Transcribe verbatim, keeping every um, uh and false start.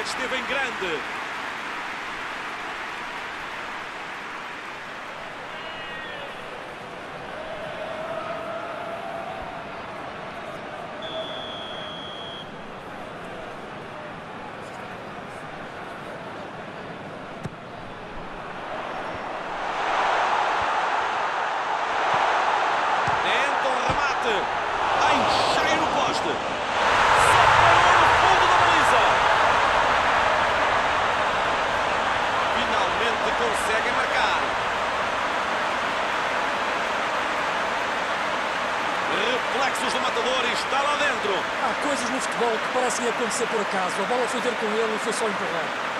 oportunidade esteve em grande. Tenta um remate. Em cheio no poste. Separou no fundo da baliza. Finalmente conseguem marcar. Reflexos do matador e está lá dentro. Há coisas no futebol que parecem acontecer por acaso. A bola foi ter com ele e foi só empurrar.